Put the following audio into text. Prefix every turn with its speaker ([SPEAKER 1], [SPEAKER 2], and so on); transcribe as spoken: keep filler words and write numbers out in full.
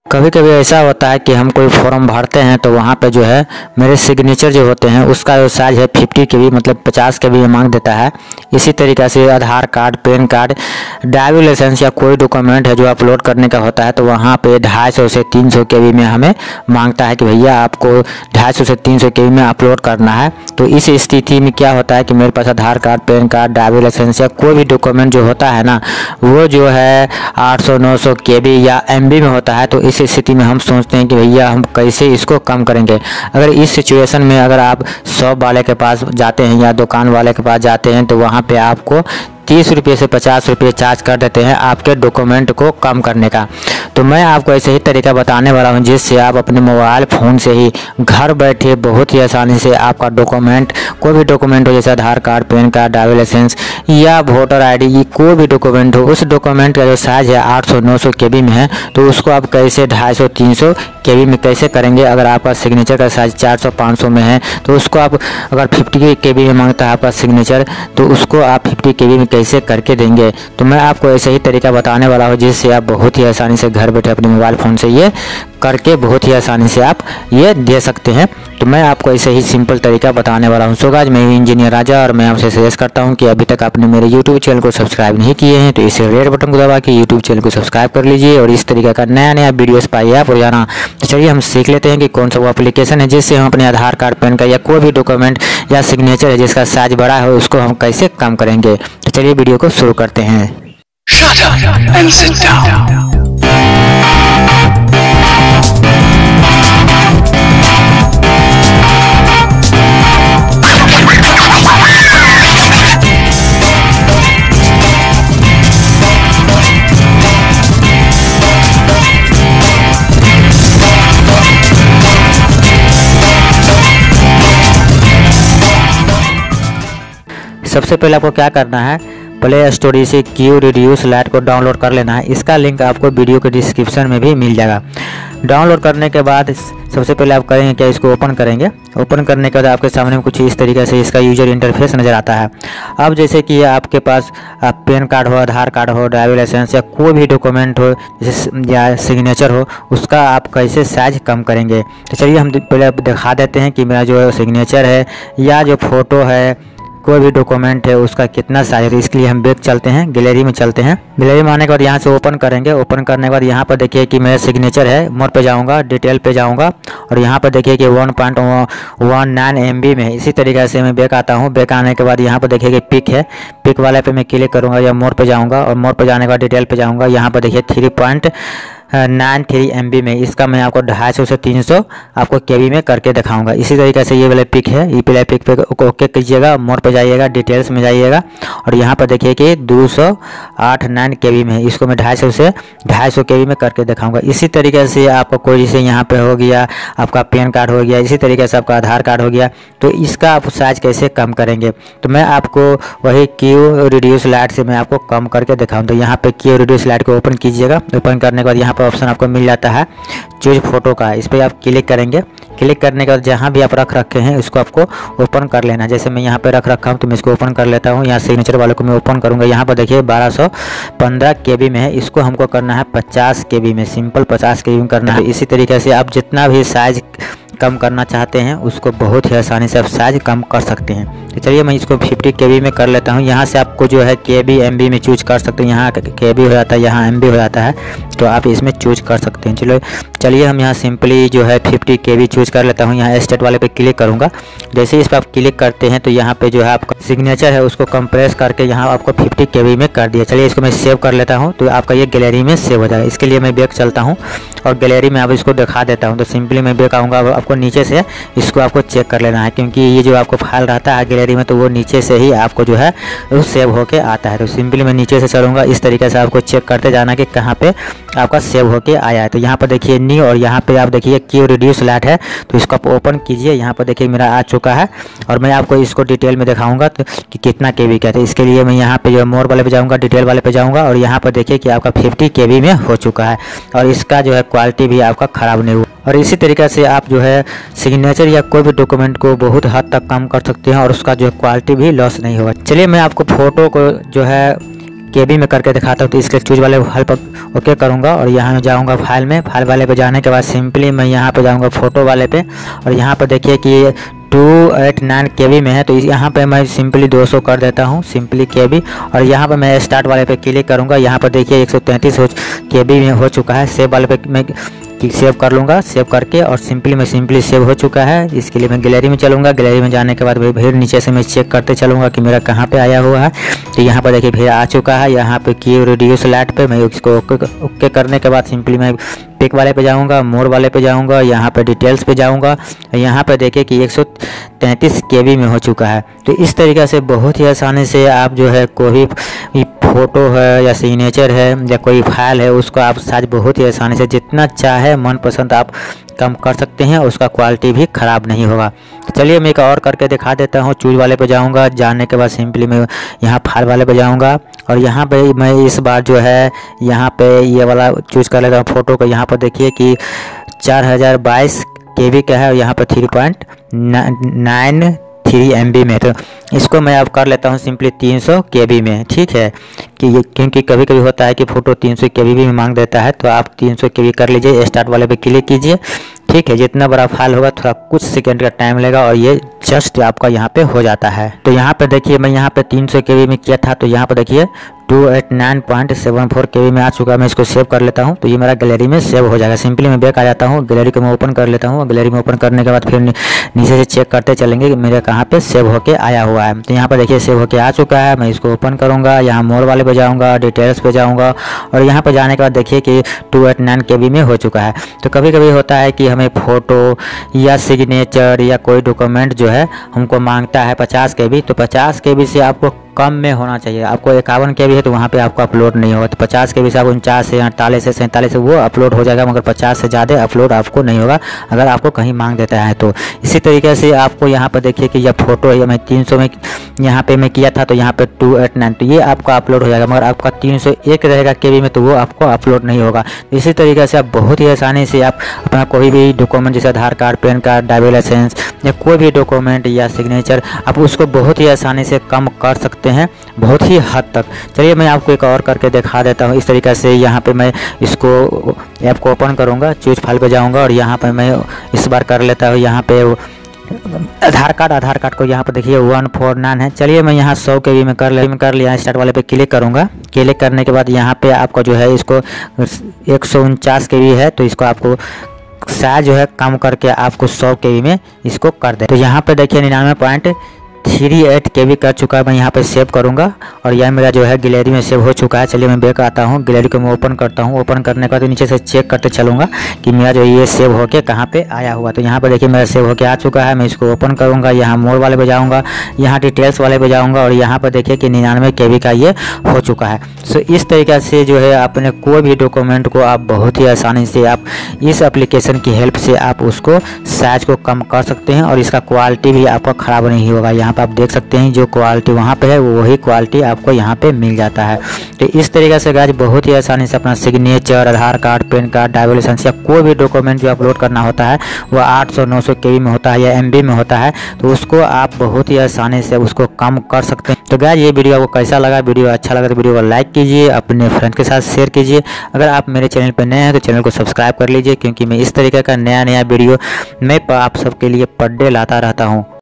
[SPEAKER 1] कभी कभी ऐसा होता है कि हम कोई फॉर्म भरते हैं तो वहाँ पे जो है मेरे सिग्नेचर जो होते हैं उसका जो साइज़ है फिफ्टी के बी मतलब पचास के बी मांग देता है। इसी तरीक़े से Aadhaar card, PAN card, driving licence या कोई डॉक्यूमेंट है जो अपलोड करने का होता है तो वहाँ पे ढाई सौ से तीन सौ के बी में हमें मांगता है कि भैया आपको ढाई सौ से तीन सौ के बी में अपलोड करना है। तो इस स्थिति में क्या होता है कि मेरे पास Aadhaar card, PAN card, driving licence या कोई भी डॉक्यूमेंट जो होता है ना वो जो है आठ सौ नौ सौ के बी या एम बी में होता है। तो इस स्थिति में हम सोचते हैं कि भैया हम कैसे इसको कम करेंगे। अगर इस सिचुएशन में अगर आप शॉप वाले के पास जाते हैं या दुकान वाले के पास जाते हैं तो वहाँ पे आपको तीस रुपये से पचास रुपये चार्ज कर देते हैं आपके डॉक्यूमेंट को कम करने का। तो मैं आपको ऐसे ही तरीका बताने वाला हूं जिससे आप अपने मोबाइल फ़ोन से ही घर बैठे बहुत ही आसानी से आपका डॉक्यूमेंट, कोई भी डॉक्यूमेंट हो जैसे Aadhaar card, PAN card, driving licence या वोटर आईडी, कोई भी डॉक्यूमेंट हो, उस डॉक्यूमेंट का जो साइज़ है आठ सौ नौ सौ के बी में है तो उसको आप कैसे ढाई सौ तीन सौ के बी में कैसे करेंगे। अगर आपका सिग्नेचर का साइज़ चार सौ पाँच सौ में है तो उसको आप अगर फिफ्टी के बी में मांगता है आपका सिग्नेचर तो उसको आप फिफ्टी के बी में कैसे करके देंगे। तो मैं आपको ऐसे ही तरीका बताने वाला हूँ जिससे आप बहुत ही आसानी से घर बैठे अपने मोबाइल फ़ोन से ये करके बहुत ही आसानी से आप ये दे सकते हैं। तो मैं आपको ऐसे ही सिंपल तरीका बताने वाला हूँ। सो गाइस, मैं इंजीनियर राजा और मैं आपसे सजेस्ट करता हूँ कि अभी तक आपने मेरे यूट्यूब चैनल को सब्सक्राइब नहीं किए हैं तो इस रेड बटन को दबा के यूट्यूब चैनल को सब्सक्राइब कर लीजिए और इस तरीके का नया नया वीडियोस पाइए आप रोजाना। तो चलिए हम सीख लेते हैं कि कौन सा वो एप्लीकेशन है जिससे हम अपने आधार कार्ड, पैन कार्ड या कोई भी डॉक्यूमेंट या सिग्नेचर है जिसका साइज बड़ा है उसको हम कैसे कम करेंगे। तो चलिए वीडियो को शुरू करते हैं।
[SPEAKER 2] Shut up and sit down.
[SPEAKER 1] सबसे पहले आपको क्या करना है, प्ले स्टोर से क्यू रिड्यूस लाइट को डाउनलोड कर लेना है। इसका लिंक आपको वीडियो के डिस्क्रिप्शन में भी मिल जाएगा। डाउनलोड करने के बाद सबसे पहले आप करेंगे क्या, इसको ओपन करेंगे। ओपन करने के बाद आपके सामने कुछ इस तरीके से इसका यूजर इंटरफेस नज़र आता है। अब जैसे कि आपके पास पैन कार्ड हो, आधार कार्ड हो, ड्राइविंग लाइसेंस या कोई भी डॉक्यूमेंट हो जैसे या सिग्नेचर हो उसका आप कैसे साइज कम करेंगे। तो चलिए हम पहले दिखा देते हैं कि मेरा जो सिग्नेचर है या जो फ़ोटो है, कोई भी डॉक्यूमेंट है उसका कितना साइज है। इसके लिए हम बैक चलते हैं, गैलरी में चलते हैं। गैलरी में आने के बाद यहाँ से ओपन करेंगे। ओपन करने के बाद यहाँ पर देखिए कि मेरा सिग्नेचर है, मोर पे जाऊँगा, डिटेल पे जाऊँगा और यहाँ पर देखिए कि one point one nine MB बी में। इसी तरीके से मैं बैक आता हूँ। बैक आने के बाद यहाँ पर देखिए कि पिक है, पिक वाले पे मैं क्लिक करूँगा या मोर पे जाऊँगा और मोर पे जाने के बाद डिटेल पे जाऊँगा। यहाँ पर देखिए three point nine three MB बी में, इसका मैं आपको ढाई सौ से तीन सौ आपको के बी में करके दिखाऊंगा। इसी तरीके से ये वाला पिक है, ये पहले पिक पे ओके कीजिएगा, मोर पे जाइएगा, डिटेल्स में जाइएगा और यहाँ पर देखिए कि दो सौ आठ नाइन के बी में, इसको मैं ढाई सौ से ढाई सौ के बी में करके दिखाऊंगा। इसी तरीके से आपको कोई जैसे यहाँ पे हो गया आपका पैन कार्ड हो गया, इसी तरीके से आपका आधार कार्ड हो गया, तो इसका आप साइज कैसे कम करेंगे। तो मैं आपको वही क्यू रिड्यूस लाइट से मैं आपको कम करके दिखाऊँ। तो यहाँ पे क्यू रिड्यूस लाइट को ओपन कीजिएगा। ओपन करने के बाद यहाँ पर ऑप्शन आपको मिल जाता है चूज फोटो का, इस पर आप क्लिक करेंगे। क्लिक करने के बाद जहाँ भी आप रख रखे हैं इसको आपको ओपन कर लेना है। जैसे मैं यहाँ पे रख रखा हूँ तो मैं इसको ओपन कर लेता हूँ। यहाँ सिग्नेचर वाले को मैं ओपन करूँगा। यहाँ पर देखिए बारह सौ पंद्रह के बी में है, इसको हमको करना है पचास के बी में, सिंपल पचास के बी में करना है। इसी तरीके से आप जितना भी साइज कम करना चाहते हैं उसको बहुत ही आसानी से आप साइज कम कर सकते हैं। तो चलिए मैं इसको फिफ्टी के बी में कर लेता हूँ। यहाँ से आपको जो है के बी एम बी में चूज कर सकते हैं। यहाँ के बी हो जाता है, यहाँ एम बी हो जाता है, तो आप इसमें चूज कर सकते हैं। चलो चलिए हम यहाँ सिंपली जो है फिफ्टी के बी चूज कर लेता हूँ। यहाँ स्टेट वाले पे क्लिक करूँगा। जैसे इस पर आप क्लिक करते हैं तो यहाँ पे जो है आपका सिग्नेचर है उसको कंप्रेस करके यहाँ आपको फिफ्टी के बी में कर दिया। चलिए इसको मैं सेव कर लेता हूँ तो आपका ये गैलरी में सेव हो जाएगा। इसके लिए मैं बैक चलता हूँ और गैलरी में आप इसको दिखा देता हूँ। तो सिंपली मैं बैक आऊँगा। आपको नीचे से इसको आपको चेक कर लेना है क्योंकि ये जो आपको फाइल रहता है गैलरी में तो वो नीचे से ही आपको जो है वो सेव होके आता है। तो सिंपली मैं नीचे से चलूँगा। इस तरीके से आपको चेक करते जाना कि कहाँ पे आपका सेव होके आया है। तो यहाँ पर देखिए न्यू और यहाँ पे आप देखिए क्यू रिड्यूस लाइट है तो इसको आप ओपन कीजिए। यहाँ पर देखिए मेरा आ चुका है और मैं आपको इसको डिटेल में दिखाऊंगा तो कि कितना के बी का है। इसके लिए मैं यहाँ पे जो मोर वाले पे जाऊँगा, डिटेल वाले पे जाऊँगा और यहाँ पर देखिए कि आपका फिफ्टी के बी में हो चुका है और इसका जो है क्वालिटी भी आपका ख़राब नहीं हुआ। और इसी तरीके से आप जो है सिग्नेचर या कोई भी डॉक्यूमेंट को बहुत हद तक कम कर सकते हैं और उसका जो है क्वालिटी भी लॉस नहीं होगा। चलिए मैं आपको फ़ोटो को जो है केबी में करके दिखाता हूँ। तो इसके चूज वाले हल पर ओके करूँगा और यहाँ में जाऊँगा फाइल में। फाइल वाले पे जाने के बाद सिंपली मैं यहाँ पे जाऊँगा फ़ोटो वाले पे और यहाँ पर देखिए कि टू एट नाइन के बी में है, तो यहाँ पे मैं सिंपली दो सौ कर देता हूँ सिंपली के बी। और यहाँ पर मैं स्टार्ट वाले पे क्लिक करूँगा। यहाँ पर देखिए एक सौ तैंतीस हो के बी में हो चुका है। सेव वाले पे मैं सेव कर लूँगा। सेव करके और सिंपली मैं सिंपली सेव हो चुका है। इसके लिए मैं गैलरी में चलूँगा। गैलरी में जाने के बाद भाई फिर नीचे से मैं चेक करते चलूँगा कि मेरा कहाँ पे आया हुआ है। तो यहाँ पर देखिए फिर आ चुका है। यहाँ पे की रिड्यूस लाइट पे मैं इसको ओके ओके करने के बाद सिंपली मैं पिक वाले पे जाऊँगा, मोर वाले पे जाऊँगा, यहाँ पे डिटेल्स पे जाऊँगा। यहाँ पे देखिए कि एक सौ तैंतीस के बी में हो चुका है। तो इस तरीके से बहुत ही आसानी से आप जो है कोई भी फ़ोटो है या सिग्नेचर है या कोई फाइल है उसको आप साइज बहुत ही आसानी से जितना चाहे मनपसंद आप कम कर सकते हैं। उसका क्वालिटी भी ख़राब नहीं होगा। तो चलिए मैं एक और करके दिखा देता हूँ। चूज वाले पे जाऊँगा। जाने के बाद सिंपली मैं यहाँ फाइल वाले पे जाऊँगा और यहाँ पे मैं इस बार जो है यहाँ पे ये वाला चूज़ कर लेता हूँ फ़ोटो को। यहाँ पर देखिए कि चार हज़ार बाईस के बी का है और यहाँ पर three point nine three MB बी में। तो इसको मैं अब कर लेता हूँ सिंपली तीन सौ के बी में। ठीक है कि ये क्योंकि कभी कभी होता है कि फ़ोटो तीन सौ के बी में मांग देता है, तो आप तीन सौ के बी कर लीजिए। स्टार्ट वाले पे क्लिक कीजिए। ठीक है, जितना बड़ा फाइल होगा थोड़ा कुछ सेकंड का टाइम लेगा और ये जस्ट आपका यहाँ पे हो जाता है। तो यहाँ पे देखिए मैं यहाँ पे तीन सौ के बी में किया था, तो यहाँ पे देखिए two eight nine point seven four KB बी में आ चुका है। मैं इसको सेव कर लेता हूँ तो ये मेरा गैलरी में सेव हो जाएगा। सिंपली मैं बैक आ जाता हूँ। गैलरी को मैं ओपन कर लेता हूँ। गैलरी में ओपन करने के बाद फिर नीचे से चेक करते चलेंगे कि मेरे कहाँ पे सेव होके आया हुआ है। तो यहाँ पर देखिए सेव होके आ चुका है। मैं इसको ओपन करूँगा। यहाँ मोर वाले पे जाऊँगा, डिटेल्स पे जाऊँगा और यहाँ पर जाने के बाद देखिए कि टू एट नाइन के बी में हो चुका है। तो कभी कभी होता है कि हमें फ़ोटो या सिग्नेचर या कोई डॉक्यूमेंट जो है हमको मांगता है पचास के बी, तो पचास के बी से आपको कम में होना चाहिए। आपको इक्यावन के बी है तो वहाँ पे आपको अपलोड नहीं होगा। तो पचास के बी से आप उनचास से अड़तालीस से सैंतालीस से वो अपलोड हो जाएगा, मगर पचास से ज़्यादा अपलोड आपको नहीं होगा अगर आपको कहीं मांग देता है तो। इसी तरीके से आपको यहाँ पर देखिए कि यह फोटो है मैं तीन सौ में यहाँ पे मैं किया था, तो यहाँ पे टू एट नाइन तो ये आपका अपलोड हो जाएगा, मगर आपका तीन सौ एक रहेगा के बी में तो वो आपको अपलोड नहीं होगा। तो इसी तरीके से आप बहुत ही आसानी से आप अपना कोई भी डॉक्यूमेंट जैसे Aadhaar card, PAN card, driving licence या कोई भी डॉक्यूमेंट या सिग्नेचर आप उसको बहुत ही आसानी से कम कर सकते हैं, बहुत ही हद तक। चलिए मैं आपको एक और करके दिखा देता हूँ। इस तरीके से यहाँ पे मैं इसको ऐप को ओपन करूँगा, चूज फाइल पे जाऊँगा और यहाँ पे मैं इस बार कर लेता हूँ यहाँ पे आधार कार्ड। आधार कार्ड को यहाँ पर देखिए वन फोर नाइन है। चलिए मैं यहाँ सौ के बी में कर ले में कर लिया। स्टार्ट वाले पे क्लिक करूँगा। क्लिक करने के बाद यहाँ पे आपको जो है इसको एक सौ उनचास के बी है, तो इसको आपको साइज जो है कम करके आपको सौ के बी में इसको कर दे। तो यहाँ पे देखिए निन्यानवे पॉइंट थ्री एट के बी कर चुका है। मैं यहाँ पे सेव करूँगा और यह मेरा जो है गैलरी में सेव हो चुका है। चलिए मैं बैक आता हूँ। गैलरी को मैं ओपन करता हूँ। ओपन करने के बाद नीचे से चेक करते चलूँगा कि मेरा जो ये सेव होके कहाँ पे आया हुआ। तो यहाँ पे देखिए मेरा सेव होके आ चुका है। मैं इसको ओपन करूँगा। यहाँ मोर वाले पे जाऊँगा, यहाँ डिटेल्स वाले पे जाऊँगा और यहाँ पर देखिए कि निन्यानवे के बी का ये हो चुका है। सो इस तरीके से जो है अपने कोई भी डॉक्यूमेंट को आप बहुत ही आसानी से आप इस एप्लीकेशन की हेल्प से आप उसको साइज को कम कर सकते हैं और इसका क्वालिटी भी आपका ख़राब नहीं होगा। यहाँ पर आप देख सकते हैं जो क्वालिटी वहाँ पे है वही क्वालिटी आपको यहाँ पे मिल जाता है। तो इस तरीके से गाइस बहुत ही आसानी से अपना signature, Aadhaar card, PAN card, driving licence या कोई भी डॉक्यूमेंट जो अपलोड करना होता है वो आठ सौ नौ सौ के बी में होता है या एम बी में होता है, तो उसको आप बहुत ही आसानी से उसको कम कर सकते हैं। तो गाइस ये वीडियो आपको कैसा लगा? वीडियो अच्छा लगा तो वीडियो को लाइक कीजिए, अपने फ्रेंड्स के साथ शेयर कीजिए। अगर आप मेरे चैनल पर नए हैं तो चैनल को सब्सक्राइब कर लीजिए, क्योंकि मैं इस तरीके का नया नया वीडियो मैं आप सबके लिए पर डे लाता रहता हूँ।